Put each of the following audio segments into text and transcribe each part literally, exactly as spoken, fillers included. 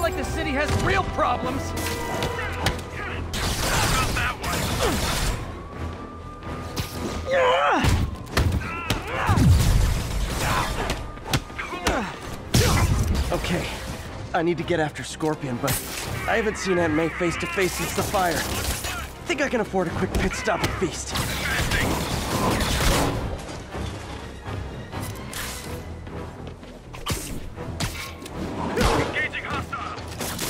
like the city has real problems. Not that one. Okay, I need to get after Scorpion, but I haven't seen Aunt May face to face since the fire. I think I can afford a quick pit stop at Feast. Engaging hostile.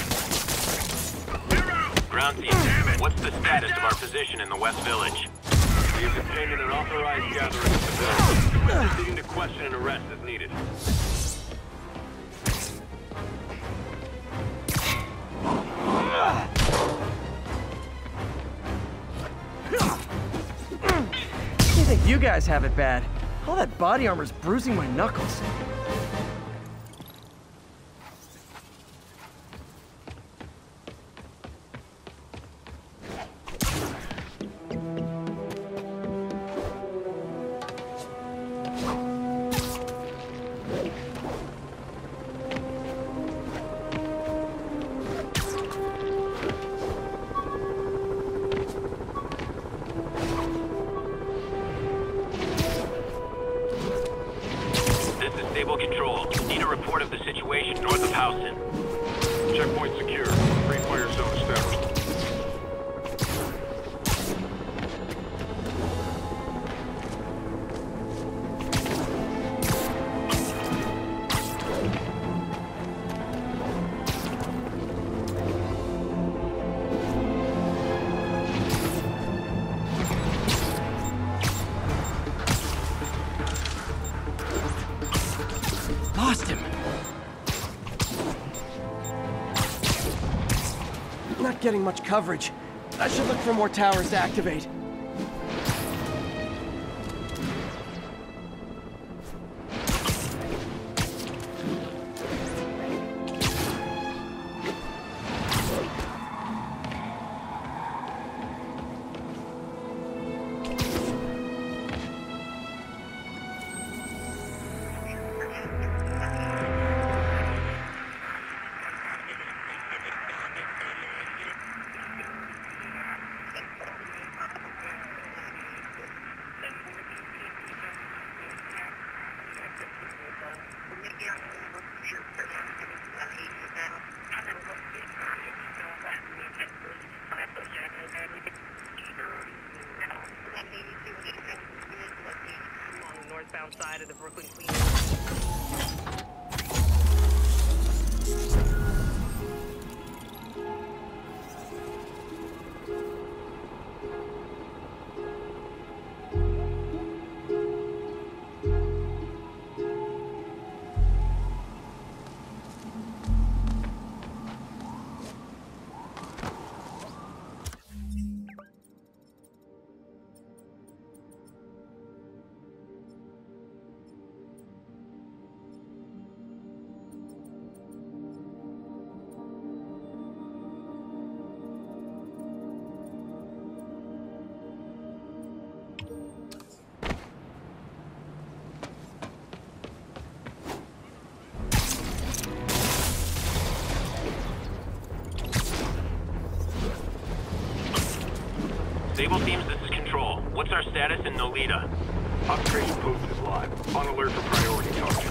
Ground team, what's the status of our position in the West Village? We have obtained an unauthorized gathering of civilians. We're proceeding to question and arrest as needed. You think you guys have it bad? All that body armor's bruising my knuckles. Stable control. Need a report of the situation north of Houston. Checkpoint secure. Free fire zone established. Lost him. Not getting much coverage. I should look for more towers to activate. On the northbound side of the Brooklyn Queens. Stable teams, this is Control. What's our status in Nolita? Observation post is live. On alert for priority target.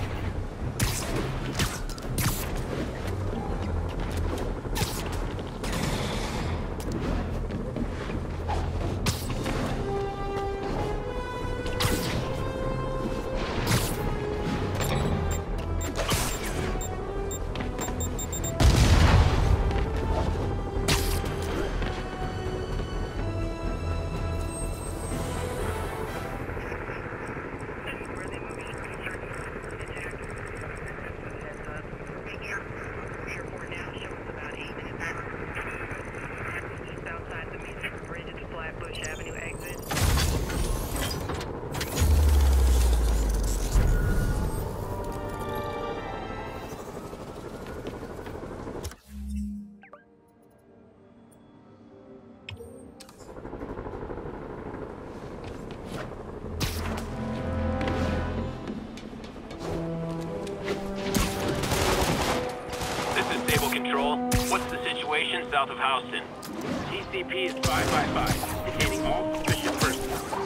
Stable Control. What's the situation south of Houston? T C P is five by five, detaining all suspicious persons.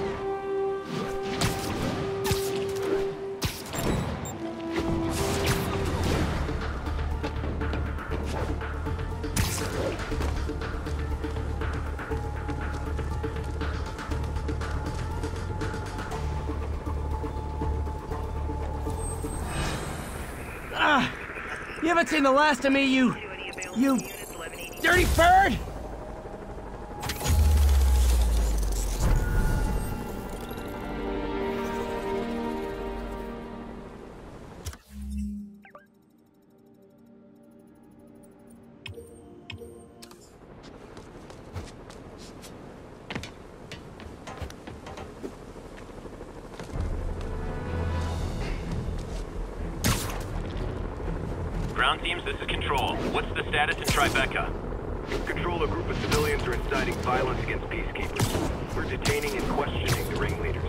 Ah! You haven't seen the last of me, you... you... dirty bird! Ground teams, this is Control. What's the status in Tribeca? Control, a group of civilians are inciting violence against peacekeepers. We're detaining and questioning the ringleaders.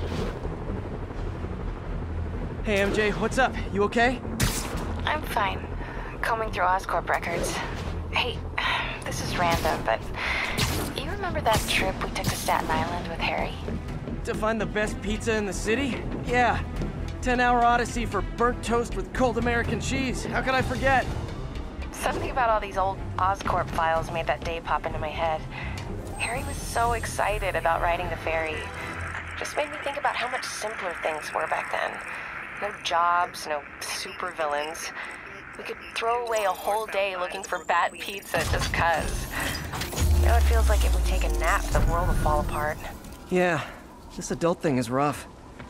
Hey, M J, what's up? You okay? I'm fine. Combing through Oscorp records. Hey, this is random, but you remember that trip we took to Staten Island with Harry? To find the best pizza in the city? Yeah. ten-hour odyssey for burnt toast with cold American cheese. How could I forget? Something about all these old Oscorp files made that day pop into my head. Harry was so excited about riding the ferry. Just made me think about how much simpler things were back then. No jobs, no supervillains. We could throw away a whole day looking for bad pizza just cuz. Now it feels like if we take a nap, the world will fall apart. Yeah, this adult thing is rough.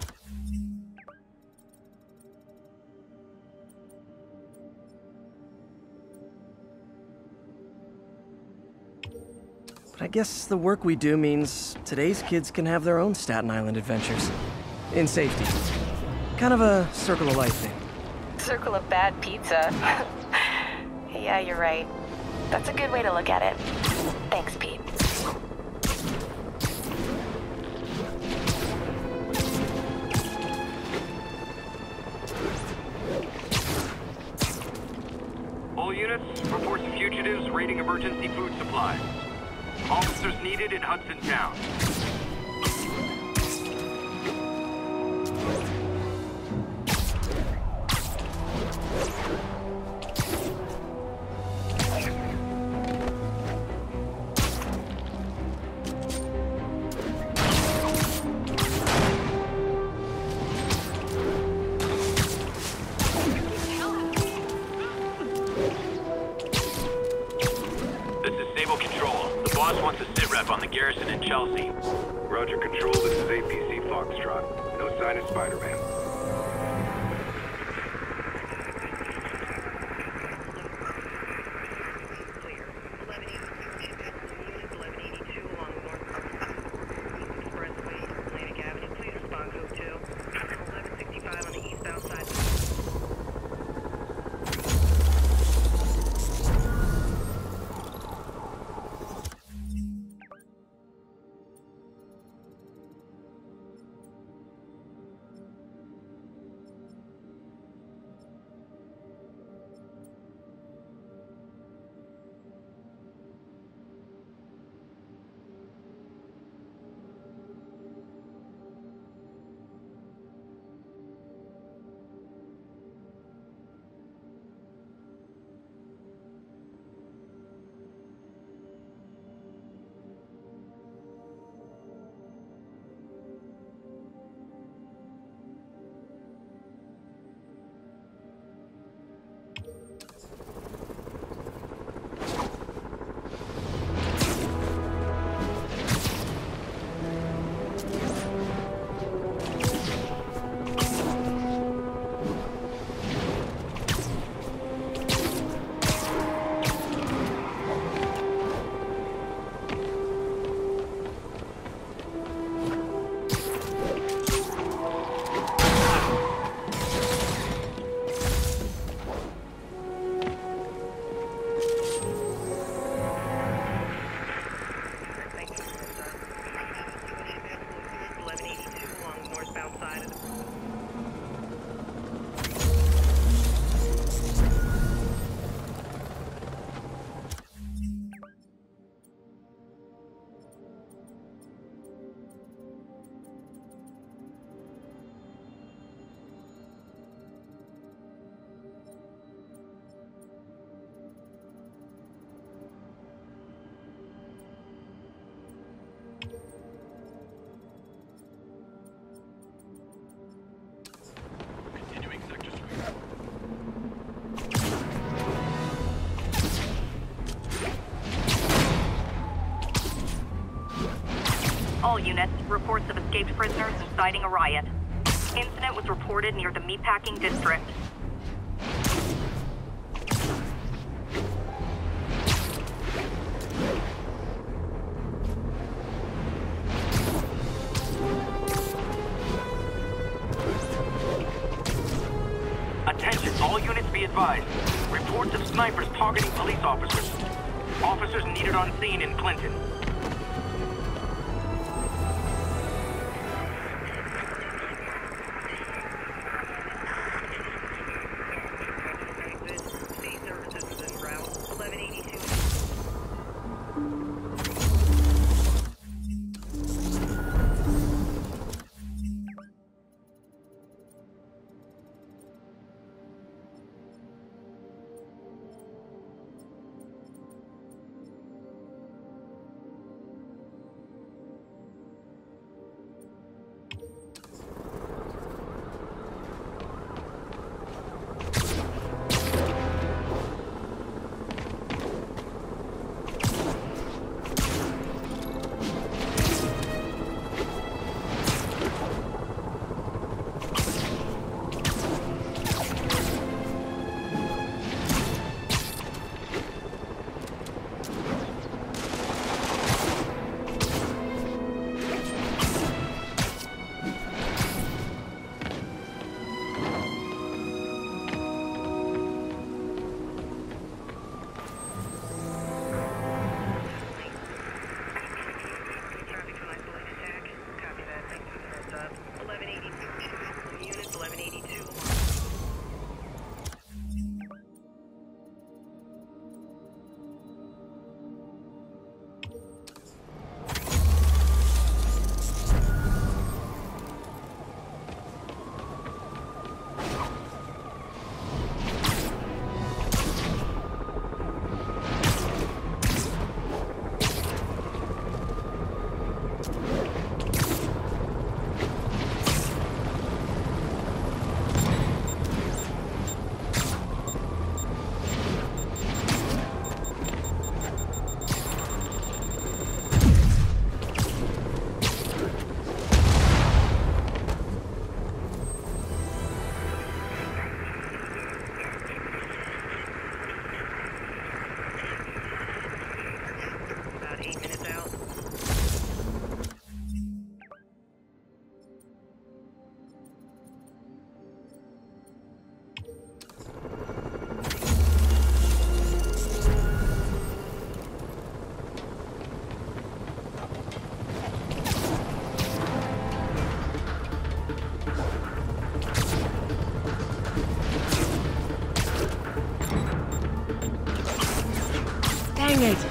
But I guess the work we do means today's kids can have their own Staten Island adventures. In safety. Kind of a circle of life thing. Circle of bad pizza. Yeah, you're right. That's a good way to look at it. Thanks, Pete. All units, reports of fugitives raiding emergency food supplies. Officers needed in Hudson Town. Wants a sit rep on the garrison in Chelsea. Roger, Control, this is A P C Foxtrot. No sign of Spider-Man. Clear. eleven eighty-two along North Expressway, Atlantic Avenue. Please respond code two. eleven sixty-five on the eastbound side. All units, reports of escaped prisoners inciting a riot. Incident was reported near the Meatpacking District. Attention, all units be advised. Reports of snipers targeting police officers. Officers needed on scene in Clinton. State services within route eleven eighty-two. Traffic to isolate attack. Copy that. Thanks for the heads up. eleven eighty-two. Units eleven eighty-two. About eight minutes out. Dang it!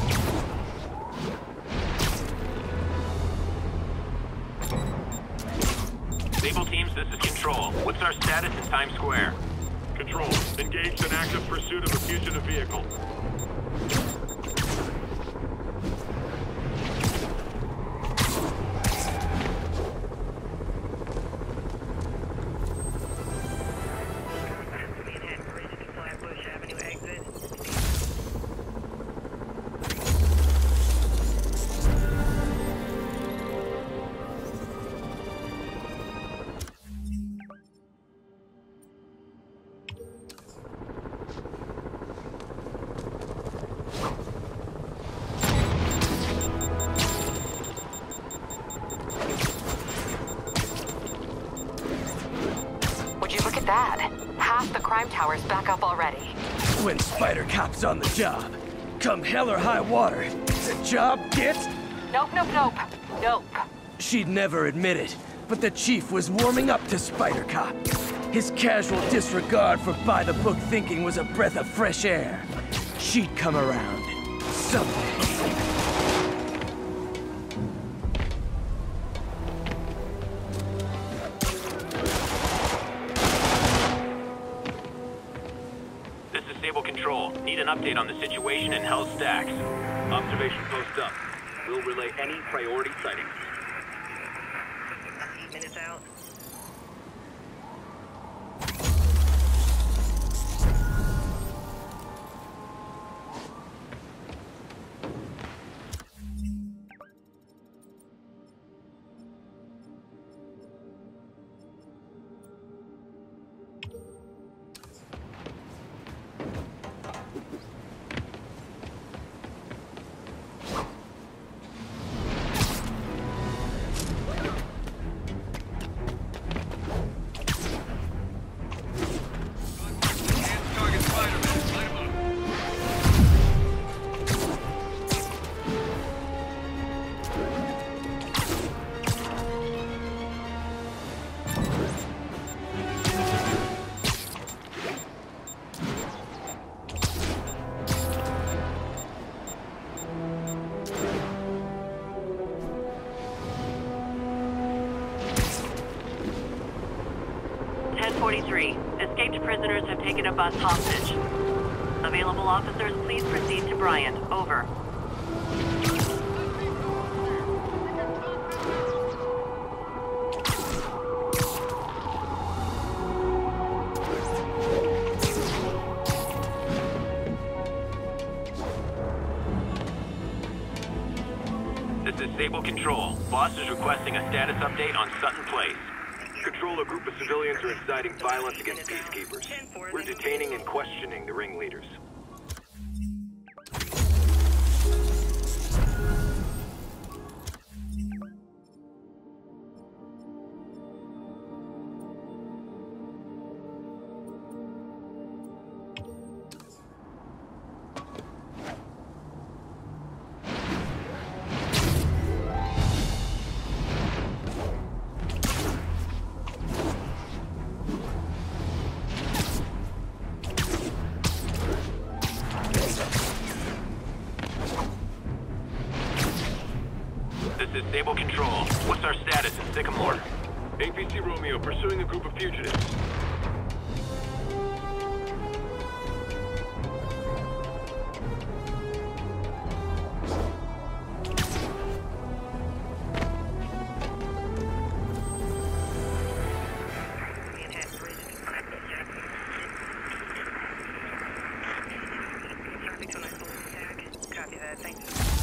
Sable teams, this is Control. What's our status in Times Square? Control, engaged in active pursuit of a fugitive vehicle. Manhattan Bridge to Flatbush Avenue exit. Would you look at that? Half the crime tower's back up already. When Spider Cop's on the job, come hell or high water, the job gets... Nope, nope, nope. Nope. She'd never admit it, but the chief was warming up to Spider Cop. His casual disregard for by-the-book thinking was a breath of fresh air. She'd come around. Someday. This is Sable Control. Need an update on the situation in Hell's Stacks. Observation post up. We'll relay any priority sightings. Eight minutes out. forty-three. Escaped prisoners have taken a bus hostage. Available officers, please proceed to Bryant. Over. This is Sable Control. Boss is requesting a status update on Sutton Place. Control, a group of civilians are inciting violence against peacekeepers. We're detaining and questioning the ringleaders. This is Sable Control. What's our status in Sycamore? A P C Romeo pursuing a group of fugitives. Copy that, thank you.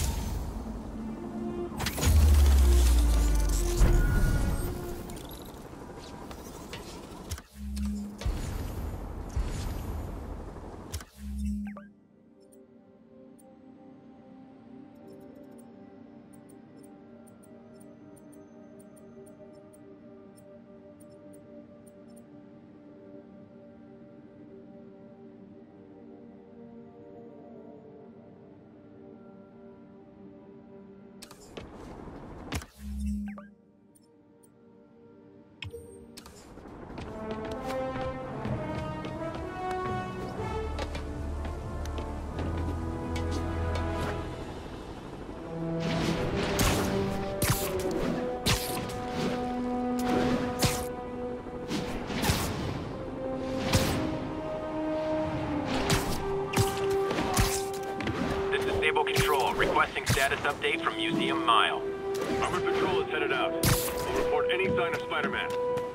Control, requesting status update from Museum Mile. Armored Patrol is headed out. We'll report any sign of Spider-Man.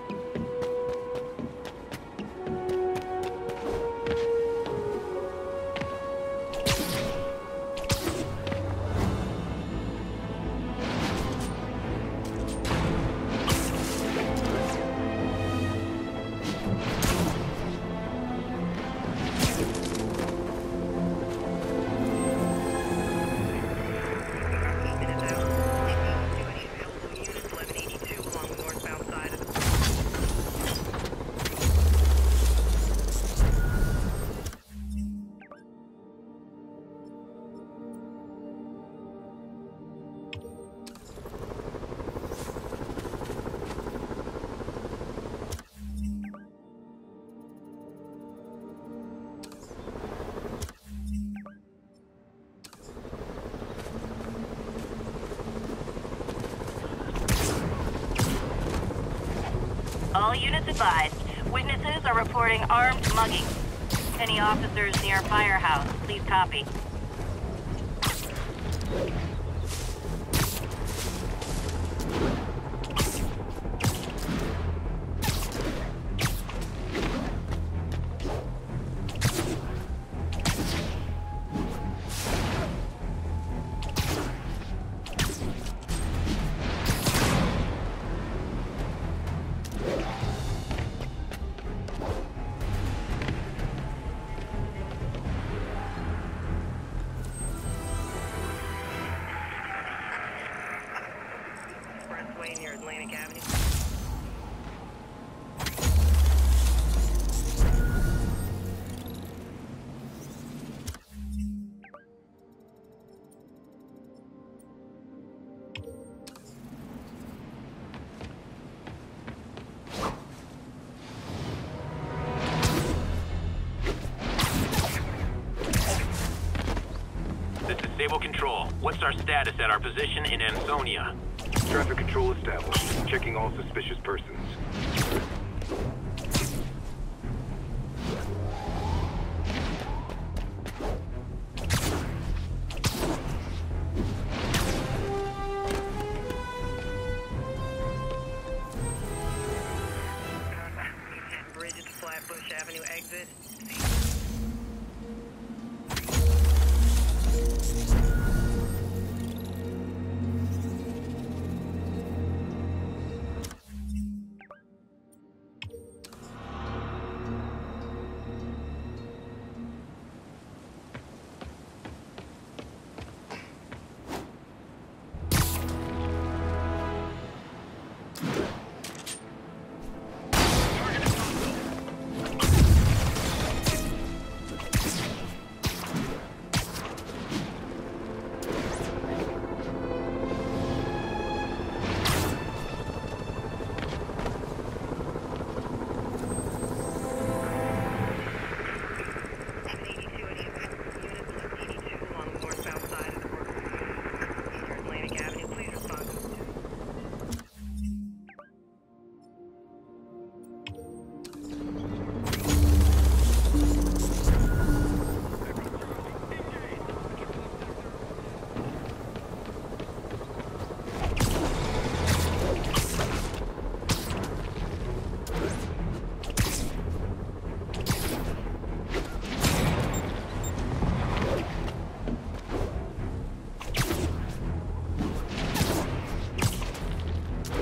All units advised. Witnesses are reporting armed mugging. Any officers near Firehouse, please copy. Expressway near Atlantic Avenue. This is Sable Control. What's our status at our position in Ansonia? Traffic control established. Checking all suspicious persons.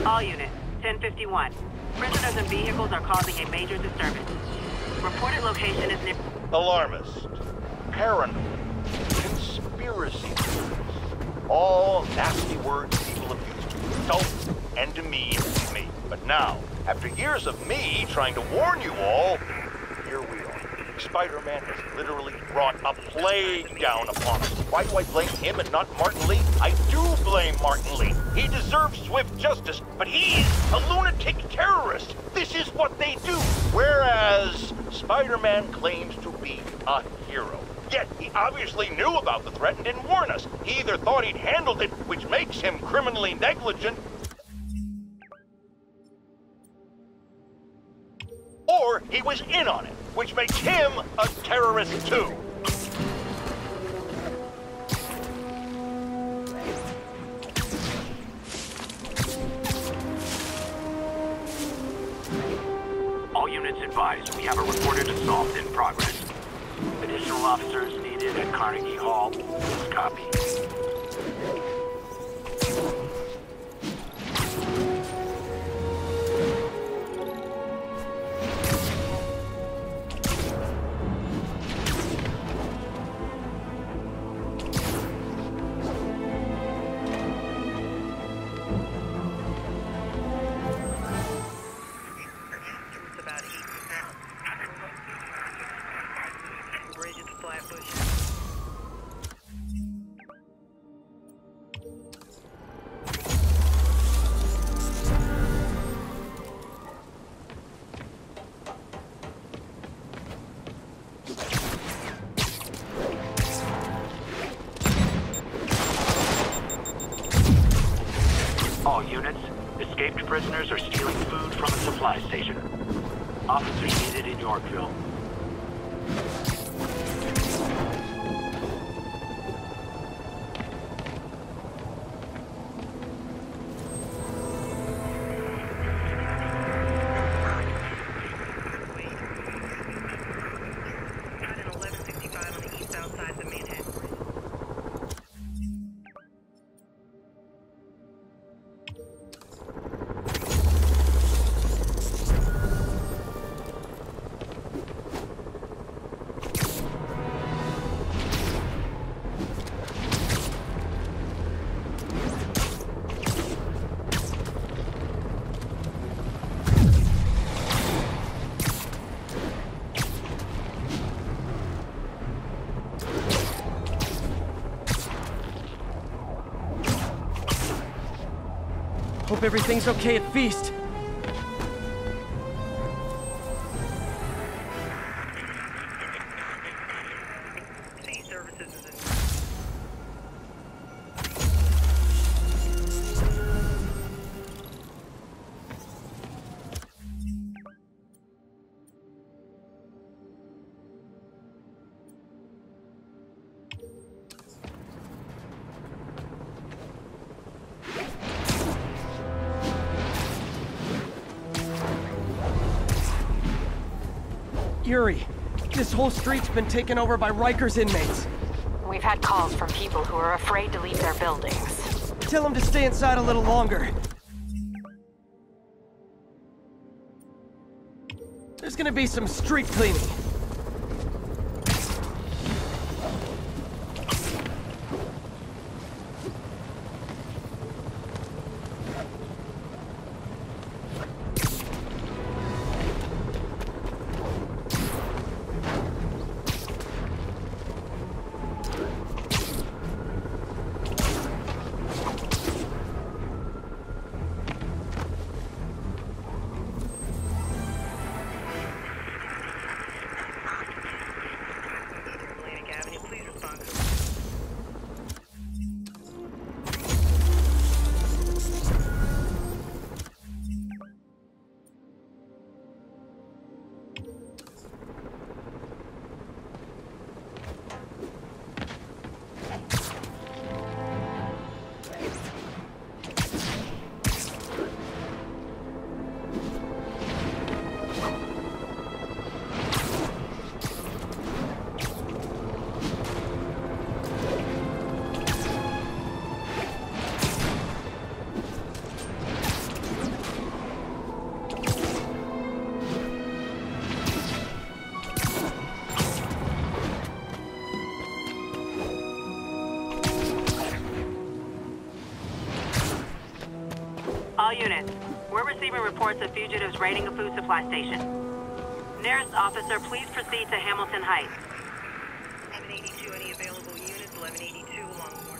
All units, ten fifty-one. Prisoners and vehicles are causing a major disturbance. Reported location is near... Alarmist, paranoid, conspiracy theories. All nasty words people have used to insult and demean me. But now, after years of me trying to warn you all, here we are. Spider-Man has literally brought a plague down upon us. Why do I blame him and not Martin Lee? I do blame Martin Lee. He deserves swift justice, but he's a lunatic terrorist. This is what they do. Whereas Spider-Man claims to be a hero. Yet he obviously knew about the threat and didn't warn us. He either thought he'd handled it, which makes him criminally negligent, or he was in on it, which makes him a terrorist too. All units advised, we have a reported assault in progress. Additional officers needed at Carnegie Hall. Copy. It's about eight percent. Bridge at Flatbush. All units, escaped prisoners are stealing food from a supply station. Officers needed in Yorkville. Got an eleven sixty-five on the eastbound side of the Manhattan. Hope everything's okay at Feast. Sea services is in. Yuri, this whole street's been taken over by Rikers inmates. We've had calls from people who are afraid to leave their buildings. Tell them to stay inside a little longer. There's gonna be some street cleaning. All units, we're receiving reports of fugitives raiding a food supply station. Nearest officer, please proceed to Hamilton Heights. eleven eighty-two, any available units? eleven eighty-two along